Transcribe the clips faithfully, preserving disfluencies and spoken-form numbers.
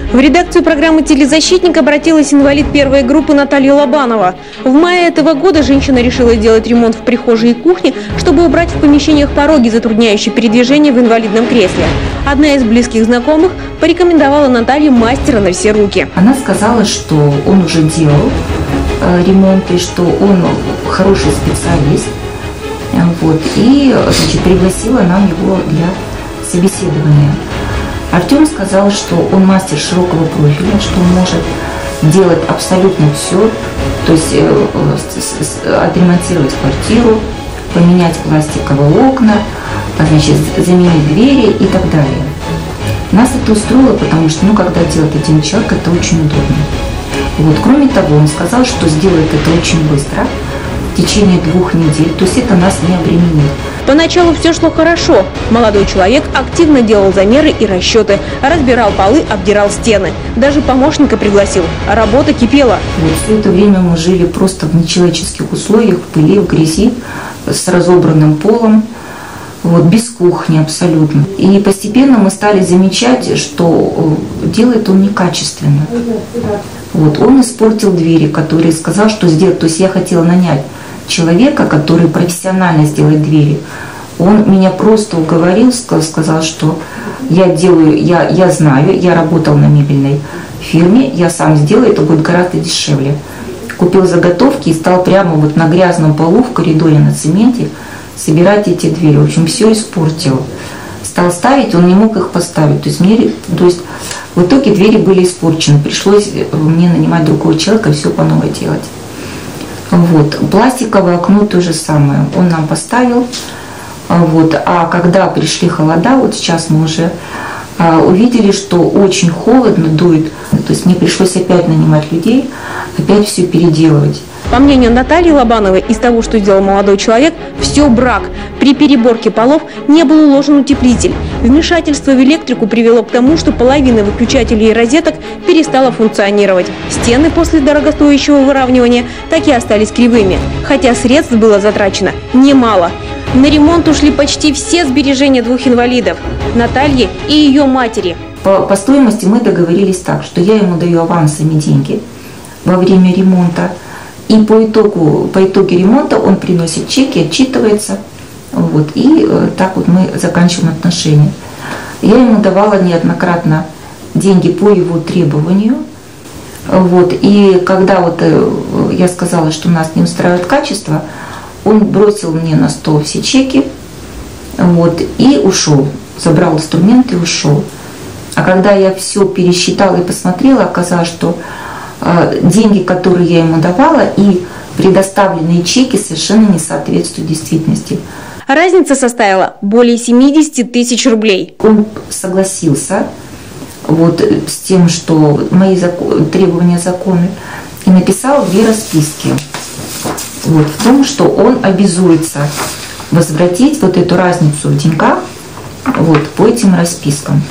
В редакцию программы «Телезащитник» обратилась инвалид первой группы Наталья Лобанова. В мае этого года женщина решила сделать ремонт в прихожей и кухне, чтобы убрать в помещениях пороги, затрудняющие передвижение в инвалидном кресле. Одна из близких знакомых порекомендовала Наталье мастера на все руки. Она сказала, что он уже делал э, ремонт и что он хороший специалист. Вот, и значит, пригласила нам его для собеседования. Артем сказал, что он мастер широкого профиля, что он может делать абсолютно все, то есть э, э, отремонтировать квартиру, поменять пластиковые окна, значит, заменить двери и так далее. Нас это устроило, потому что, ну, когда делает один человек, это очень удобно. Вот, кроме того, он сказал, что сделает это очень быстро, в течение двух недель, то есть это нас не обременит. Поначалу все шло хорошо. Молодой человек активно делал замеры и расчеты, разбирал полы, обдирал стены. Даже помощника пригласил. Работа кипела. Вот, все это время мы жили просто в нечеловеческих условиях, в пыли, в грязи, с разобранным полом, вот, без кухни абсолютно. И постепенно мы стали замечать, что делает он некачественно. Вот, он испортил двери, которые сказал, что сделать. То есть я хотела нанять человека, который профессионально сделает двери. Он меня просто уговорил, сказал, что я делаю, я, я знаю, я работал на мебельной фирме, я сам сделаю, это будет гораздо дешевле. Купил заготовки и стал прямо вот на грязном полу в коридоре на цементе собирать эти двери. В общем, все испортил. Стал ставить, он не мог их поставить. То есть, мне, то есть в итоге двери были испорчены. Пришлось мне нанимать другого человека и все по новой делать. Вот. Пластиковое окно то же самое. Он нам поставил. Вот. А когда пришли холода, вот сейчас мы уже а, увидели, что очень холодно, дует. То есть мне пришлось опять нанимать людей, опять все переделывать. По мнению Натальи Лобановой, из того, что сделал молодой человек, все брак. При переборке полов не был уложен утеплитель. Вмешательство в электрику привело к тому, что половина выключателей и розеток перестала функционировать. Стены после дорогостоящего выравнивания так и остались кривыми, хотя средств было затрачено немало. На ремонт ушли почти все сбережения двух инвалидов – Натальи и ее матери. По, по стоимости мы договорились так, что я ему даю авансами деньги во время ремонта. И по итогу, по итогу ремонта он приносит чеки, отчитывается. Вот, и э, так вот мы заканчиваем отношения. Я ему давала неоднократно деньги по его требованию. Вот, и когда вот, э, я сказала, что нас не устраивает качество, он бросил мне на стол все чеки, вот, и ушел. Забрал инструменты и ушел. А когда я все пересчитала и посмотрела, оказалось, что деньги, которые я ему давала, и предоставленные чеки совершенно не соответствуют действительности. Разница составила более семидесяти тысяч рублей. Он согласился вот, с тем, что мои закон, требования законы, и написал две расписки. Вот, в том, что он обязуется возвратить вот эту разницу в деньгах вот, по этим распискам.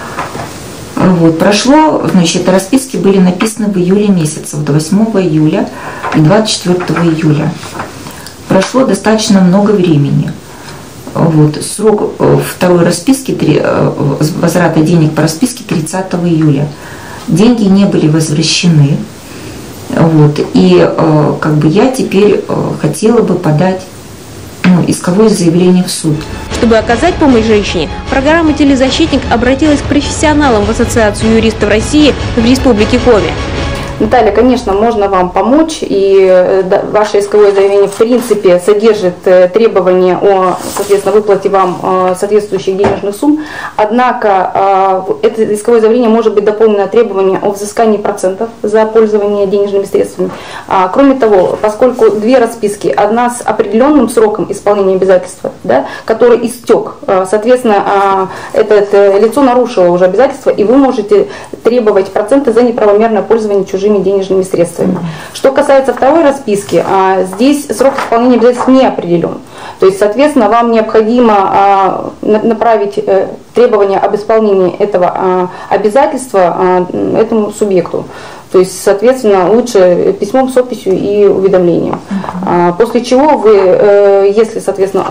Вот, прошло, значит, расписки были написаны в июле месяце, вот восьмого июля и двадцать четвёртого июля. Прошло достаточно много времени. Вот, срок второй расписки, возврата денег по расписке тридцатого июля. Деньги не были возвращены. Вот, и как бы я теперь хотела бы подать ну, исковое заявление в суд. Чтобы оказать помощь женщине, программа «Телезащитник» обратилась к профессионалам в Ассоциацию юристов России в Республике Коми. Наталья, конечно, можно вам помочь, и ваше исковое заявление в принципе содержит требования о, соответственно, выплате вам соответствующих денежных сумм, однако это исковое заявление может быть дополнено требованием о взыскании процентов за пользование денежными средствами. Кроме того, поскольку две расписки, одна с определенным сроком исполнения обязательства, да, который истек, соответственно, это лицо нарушило уже обязательства, и вы можете требовать проценты за неправомерное пользование чужими денежными средствами. Что касается второй расписки, здесь срок исполнения обязательств не определен. То есть, соответственно, вам необходимо направить требования об исполнении этого обязательства этому субъекту. То есть, соответственно, лучше письмом с описью и уведомлением. После чего вы, если, соответственно,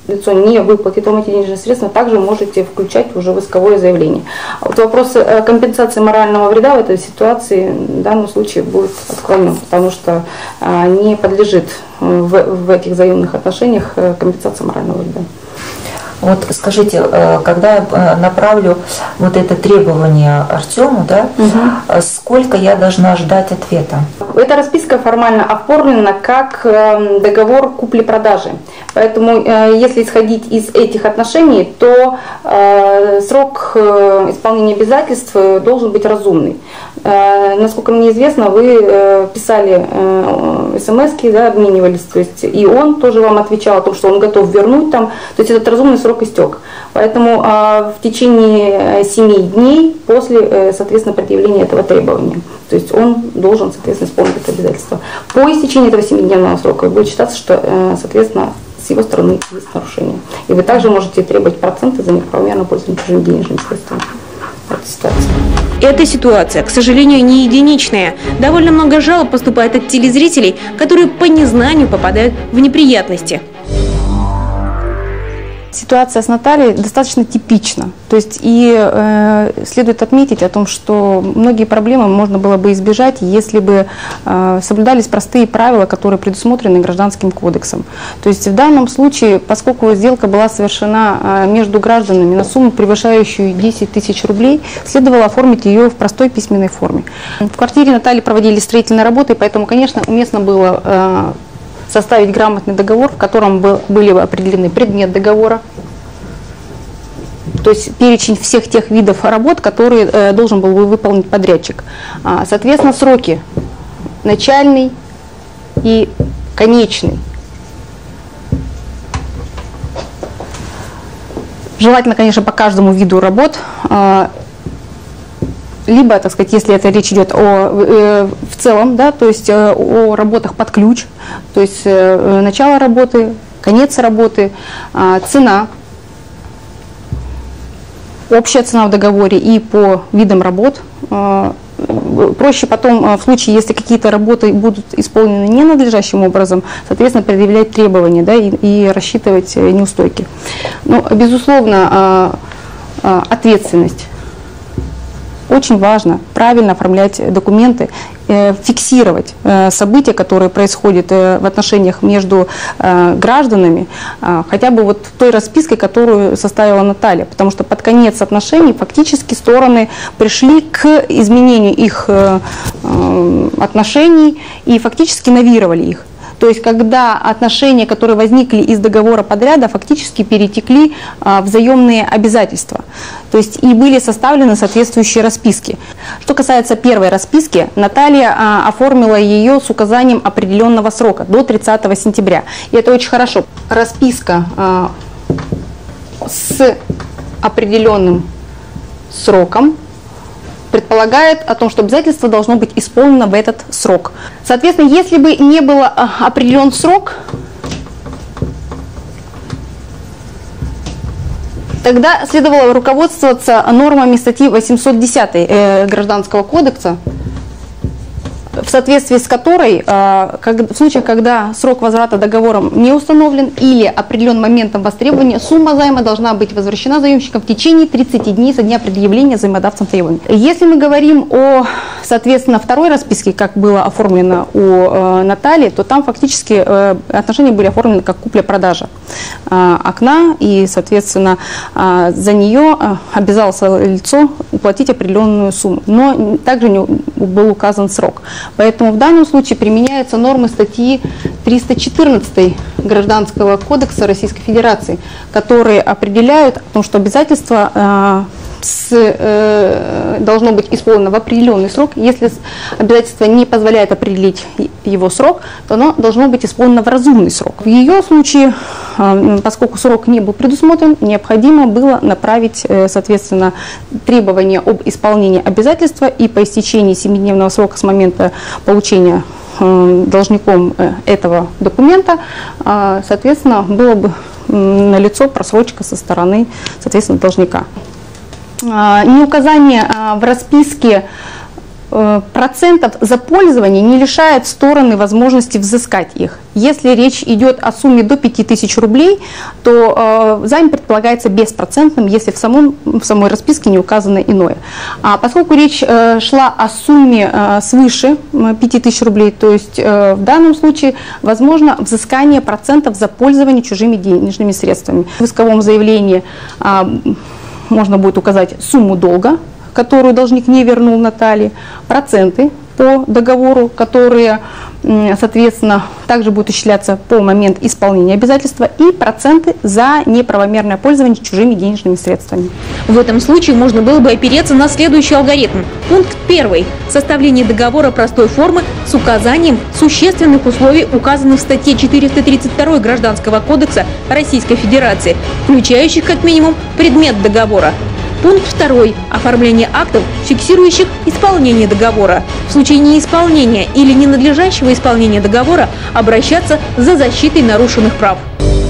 лицо не выплатит вам эти денежные средства, также можете включать уже в исковое заявление. А вот вопрос компенсации морального вреда в этой ситуации в данном случае будет отклонен, потому что не подлежит в, в этих взаимных отношениях компенсации морального вреда. Вот скажите, когда я направлю вот это требование Артему, да, угу. сколько я должна ждать ответа? Эта расписка формально оформлена как договор купли-продажи. Поэтому, если исходить из этих отношений, то срок исполнения обязательств должен быть разумный. Насколько мне известно, вы писали смс-ки, да, обменивались, то есть и он тоже вам отвечал о том, что он готов вернуть там, то есть этот разумный срок истек. Поэтому в течение семи дней после, соответственно, предъявления этого требования, то есть он должен, соответственно, исполнить это обязательство. По истечении этого семидневного срока будет считаться, что, соответственно, с его стороны есть нарушение. И вы также можете требовать проценты за неправомерное пользование чужими денежными средствами. Это ситуация. Эта ситуация, к сожалению, не единичная. Довольно много жалоб поступает от телезрителей, которые по незнанию попадают в неприятности. Ситуация с Натальей достаточно типична. То есть и э, следует отметить о том, что многие проблемы можно было бы избежать, если бы э, соблюдались простые правила, которые предусмотрены Гражданским кодексом. То есть в данном случае, поскольку сделка была совершена э, между гражданами на сумму, превышающую десять тысяч рублей, следовало оформить ее в простой письменной форме. В квартире Натальи проводились строительные работы, поэтому, конечно, уместно было э, составить грамотный договор, в котором был, были определены предмет договора, то есть перечень всех тех видов работ, которые э, должен был выполнить подрядчик. А, соответственно, сроки начальный и конечный. Желательно, конечно, по каждому виду работ. Э, либо, так сказать, если это речь идет о, э, в целом, да, то есть э, о работах под ключ, то есть э, начало работы, конец работы, э, цена, общая цена в договоре и по видам работ. Э, проще потом, э, в случае, если какие-то работы будут исполнены ненадлежащим образом, соответственно, предъявлять требования, да, и, и рассчитывать неустойки. Но, безусловно, э, э, ответственность. Очень важно правильно оформлять документы, э, фиксировать э, события, которые происходят э, в отношениях между э, гражданами, э, хотя бы вот той распиской, которую составила Наталья, потому что под конец отношений фактически стороны пришли к изменению их э, э, отношений и фактически новировали их. То есть, когда отношения, которые возникли из договора подряда, фактически перетекли а, в взаимные обязательства. То есть, и были составлены соответствующие расписки. Что касается первой расписки, Наталья а, оформила ее с указанием определенного срока, до тридцатого сентября. И это очень хорошо. Расписка а, с определенным сроком предполагает о том, что обязательство должно быть исполнено в этот срок. Соответственно, если бы не был определен срок, тогда следовало руководствоваться нормами статьи восемьсот десять э, Гражданского кодекса, в соответствии с которой э, как, в случае, когда срок возврата договором не установлен или определен моментом востребования, сумма займа должна быть возвращена заемщиком в течение тридцати дней со дня предъявления взаимодавцам требований. Если мы говорим о, соответственно, второй расписке, как было оформлено у э, Натальи, то там фактически э, отношения были оформлены как купля-продажа э, окна, и, соответственно, э, за нее э, обязалось лицо уплатить определенную сумму, но также не был указан срок. Поэтому в данном случае применяются нормы статьи триста четырнадцать Гражданского кодекса Российской Федерации, которые определяют, потому что обязательство э, с, э, должно быть исполнено в определенный срок. Если обязательство не позволяет определить его срок, то оно должно быть исполнено в разумный срок. В ее случае, э, поскольку срок не был предусмотрен, необходимо было направить, э, соответственно, требования об исполнении обязательства, и по истечении семидневного срока с момента получения э, должником э, этого документа, э, соответственно, было бы э, налицо просрочка со стороны, соответственно, должника. Неуказание в расписке процентов за пользование не лишает стороны возможности взыскать их. Если речь идет о сумме до пяти тысяч рублей, то э, займ предполагается беспроцентным, если в, самом, в самой расписке не указано иное. А поскольку речь э, шла о сумме э, свыше пяти тысяч рублей, то есть э, в данном случае возможно взыскание процентов за пользование чужими денежными средствами. В исковом заявлении э, можно будет указать сумму долга, которую должник не вернул Наталье, проценты по договору, которые, соответственно, также будут исчисляться по моменту исполнения обязательства, и проценты за неправомерное пользование чужими денежными средствами. В этом случае можно было бы опереться на следующий алгоритм. Пункт первый. Составление договора простой формы с указанием существенных условий, указанных в статье четыреста тридцать два Гражданского кодекса Российской Федерации, включающих как минимум предмет договора. Пункт второй. Оформление актов, фиксирующих исполнение договора. В случае неисполнения или ненадлежащего исполнения договора обращаться за защитой нарушенных прав.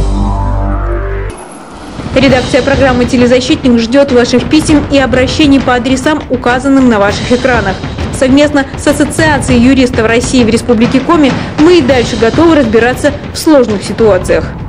Редакция программы «Телезащитник» ждет ваших писем и обращений по адресам, указанным на ваших экранах. Совместно с Ассоциацией юристов России в Республике Коми мы и дальше готовы разбираться в сложных ситуациях.